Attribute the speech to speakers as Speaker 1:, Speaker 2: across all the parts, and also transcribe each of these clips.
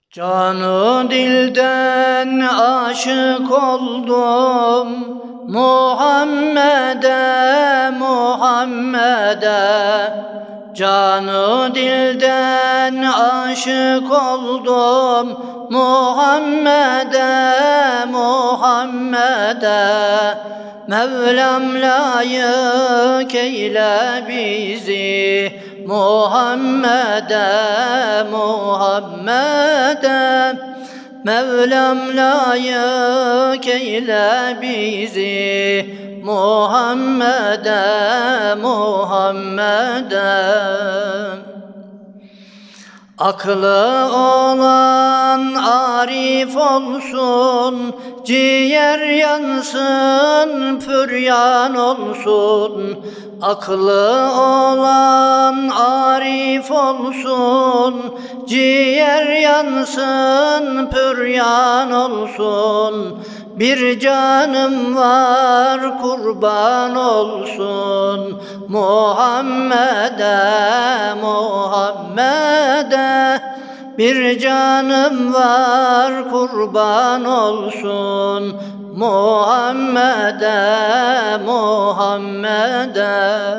Speaker 1: Canı dilden aşık oldum Muhammed'e, Muhammed'e. Canı dilden aşık oldum Muhammed'e, Muhammed'e. Mevlam layık eyle bizi Muhammed'e, Muhammed'e. Mevlam layık eyle bizi Muhammed'e, Muhammed'e. Aklı olan arif olsun, ciğer yansın, püryan olsun. Aklı olan arif olsun, ciğer yansın, püryan olsun. Bir canım var kurban olsun Muhammed'e, Muhammed'e. Bir canım var kurban olsun Muhammed'e, Muhammed'e.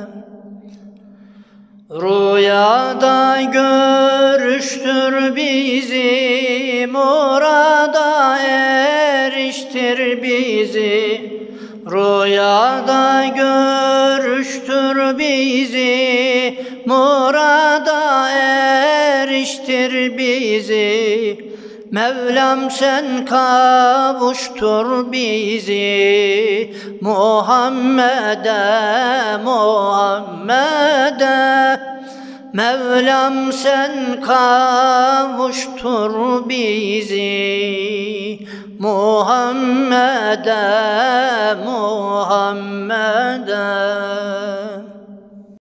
Speaker 1: Rüyada görüştür bizi, murada eriştir bizi. Rüyada görüştür bizi, murada eriştir bizi. Mevlam sen kavuştur bizi Muhammed'e, Muhammed'e. Mevlam sen kavuştur bizi Muhammed'e, Muhammed'e.